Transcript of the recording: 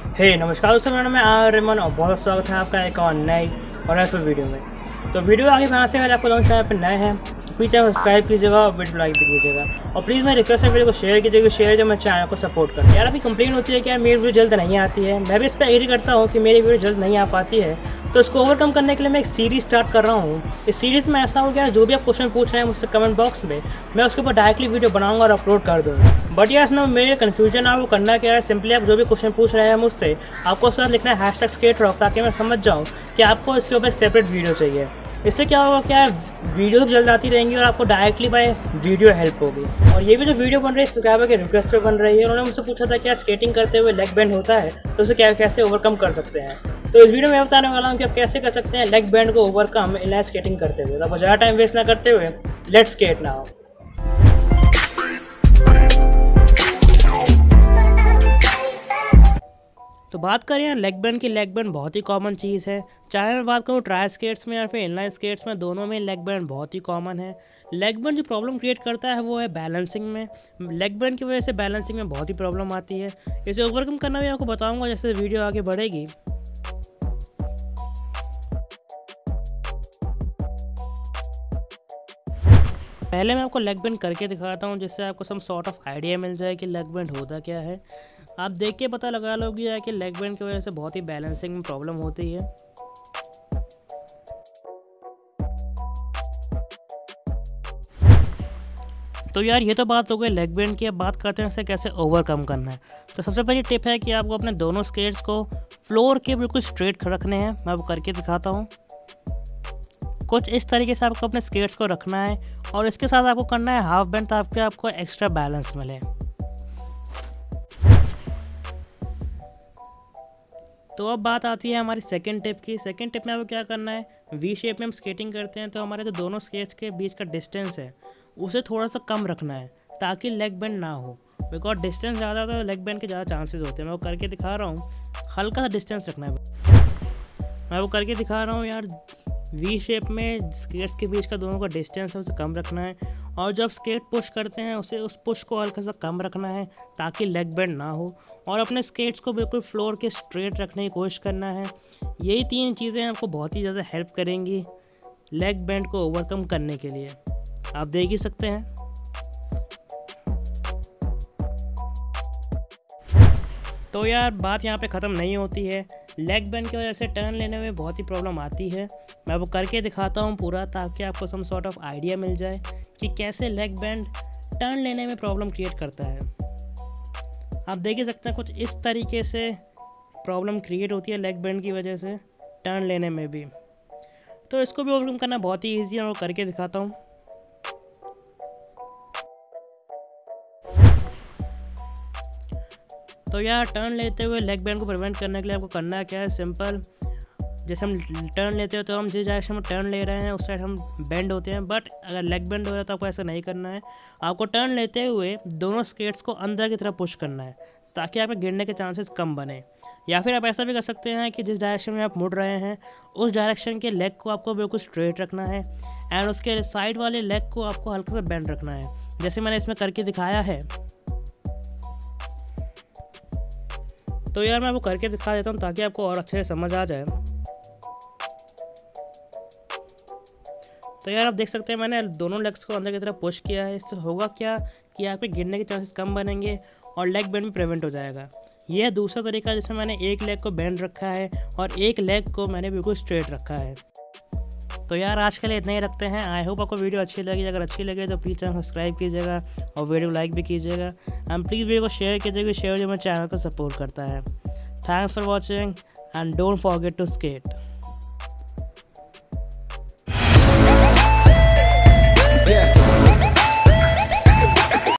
नमस्कार दोस्तों, मेरा नाम है आर्यमन और बहुत स्वागत है आपका एक और नई और हेल्पफुल वीडियो में। तो वीडियो आगे बढ़ाने से पहले आपको दोनों चैनल पर नए हैं प्लीज़ चैनल सब्सक्राइब कीजिएगा और वीडियो लाइक भी कीजिएगा और प्लीज़ मैं रिक्वेस्ट है वीडियो को शेयर कीजिएगा, शेयर जो मैं चैनल को सपोर्ट करता यार। अभी कंप्लेन होती है कि यार मेरी वीडियो जल्द नहीं आती है, मैं भी इस पर एग्री करता हूँ कि मेरी वीडियो जल्द नहीं आ पाती है। तो इसको ओवरकम करने के लिए मैं एक सीरीज़ स्टार्ट कर रहा हूँ। इस सीरीज़ में ऐसा हो गया जो भी आप क्वेश्चन पूछ रहे हैं मुझसे कमेंट बॉक्स में, मैं उसके ऊपर डायरेक्टली वीडियो बनाऊंगा और अपलोड कर दूँगा। बट यार इसमें मेरे कन्फ्यूजन है वो करना क्या है, सिंपली आप जो भी क्वेश्चन पूछ रहे हैं मुझसे आपको उसके बाद लिखना है #SkateRock ताकि मैं समझ जाऊँ कि आपको इसके ऊपर सेपरेट वीडियो चाहिए। इससे क्या होगा, क्या वीडियो जल्द आती रहेंगी और आपको डायरेक्टली बाय वीडियो हेल्प होगी। और ये भी जो वीडियो बन रही है सब्सक्राइबर के रिक्वेस्ट पे बन रही है। उन्होंने मुझसे पूछा था क्या स्केटिंग करते हुए लेग बेंड होता है तो उसे कैसे ओवरकम कर सकते हैं। तो इस वीडियो में बताने वाला हूँ कि आप कैसे कर सकते हैं लेग बेंड को ओवरकम इनलाइन स्केटिंग करते हुए। तो आपको ज़्यादा टाइम वेस्ट ना करते हुए लेट्स स्केट नाउ। तो बात करें यार लेग बेंड की, लेग बेंड बहुत ही कॉमन चीज़ है। चाहे मैं बात करूँ ट्राई स्केट्स में या फिर इनलाइन स्केट्स में, दोनों में लेग बेंड बहुत ही कॉमन है। लेग बेंड जो प्रॉब्लम क्रिएट करता है वो है बैलेंसिंग में। लेग बेंड की वजह से बैलेंसिंग में बहुत ही प्रॉब्लम आती है। इसे ओवरकम करना भी आपको बताऊंगा जैसे वीडियो आगे बढ़ेगी। पहले मैं आपको लेग बेंड करके दिखाता हूँ जिससे आपको सम सॉर्ट ऑफ आइडिया मिल जाए कि लेग बेंड होता क्या है। आप देख के पता लगा लोगे कि लेग बेंड की वजह से बहुत ही बैलेंसिंग में प्रॉब्लम होती है। तो यार ये तो बात हो गई लेग बेंड की। अब बात करते हैं इसे कैसे ओवरकम करना है। तो सबसे पहली टिप है कि आपको अपने दोनों स्केट्स को फ्लोर के बिल्कुल स्ट्रेट रखने हैं। मैं आपको करके दिखाता हूँ। कुछ इस तरीके से आपको अपने स्केट्स को रखना है और इसके साथ आपको करना है हाफ बेंड ताकि आपको एक्स्ट्रा बैलेंस मिले। तो अब बात आती है हमारी सेकंड टिप की। सेकंड टिप में आपको क्या करना है, वी शेप में हम स्केटिंग करते हैं तो हमारे जो दोनों स्केट्स के बीच का डिस्टेंस है उसे थोड़ा सा कम रखना है ताकि लेग बेंड ना हो। बिकॉज डिस्टेंस ज़्यादा होता है तो लेग बेंड के ज़्यादा चांसेस होते हैं। मैं वो करके दिखा रहा हूँ, हल्का सा डिस्टेंस रखना है। मैं वो करके दिखा रहा हूँ यार, वी शेप में स्केट्स के बीच का दोनों का डिस्टेंस है उसे कम रखना है और जब स्केट पुश करते हैं उसे उस पुश को हल्का सा कम रखना है ताकि लेग बेंड ना हो और अपने स्केट्स को बिल्कुल फ्लोर के स्ट्रेट रखने की कोशिश करना है। यही तीन चीज़ें आपको बहुत ही ज़्यादा हेल्प करेंगी लेग बेंड को ओवरकम करने के लिए। आप देख ही सकते हैं। तो यार बात यहाँ पे ख़त्म नहीं होती है। लेग बेंड की वजह से टर्न लेने में बहुत ही प्रॉब्लम आती है। मैं वो करके दिखाता हूँ पूरा ताकि आपको सम सॉर्ट ऑफ आइडिया मिल जाए कि कैसे लेग बेंड टर्न लेने में प्रॉब्लम क्रिएट करता है। आप देख ही सकते हैं कुछ इस तरीके से प्रॉब्लम क्रिएट होती है लेग बेंड की वजह से टर्न लेने में भी। तो इसको भी ओवरकम करना बहुत ही ईजी है, मैं करके दिखाता हूँ। तो यार टर्न लेते हुए लेग बेंड को प्रिवेंट करने के लिए आपको करना है क्या है, सिंपल। जैसे हम टर्न लेते हैं तो हम जिस डायरेक्शन में टर्न ले रहे हैं उस साइड हम बेंड होते हैं, बट अगर लेग बेंड हो रहा है तो आपको ऐसा नहीं करना है। आपको टर्न लेते हुए दोनों स्केट्स को अंदर की तरफ पुश करना है ताकि आपके गिरने के चांसेस कम बने। या फिर आप ऐसा भी कर सकते हैं कि जिस डायरेक्शन में आप मुड़ रहे हैं उस डायरेक्शन के लेग को आपको बिल्कुल स्ट्रेट रखना है एंड उसके साइड वाले लेग को आपको हल्का सा बेंड रखना है जैसे मैंने इसमें करके दिखाया है। तो यार मैं आपको करके दिखा देता हूँ ताकि आपको और अच्छे से समझ आ जाए। तो यार आप देख सकते हैं मैंने दोनों लेग्स को अंदर की तरफ पुश किया है। इससे होगा क्या कि आपके गिरने के चांसेस कम बनेंगे और लेग बेंड भी प्रिवेंट हो जाएगा। यह है दूसरा तरीका जिसमें मैंने एक लेग को बेंड रखा है और एक लेग को मैंने बिल्कुल स्ट्रेट रखा है। तो यार आज के लिए इतना ही रखते हैं। आई होप आपको वीडियो अच्छी लगी। अगर अच्छी लगे तो प्लीज़ चैनल सब्सक्राइब कीजिएगा और वीडियो लाइक भी कीजिएगा एंड प्लीज़ वीडियो को शेयर कीजिएगा। शेयर जो मेरे चैनल को सपोर्ट करता है। Thanks for watching and don't forget to skate.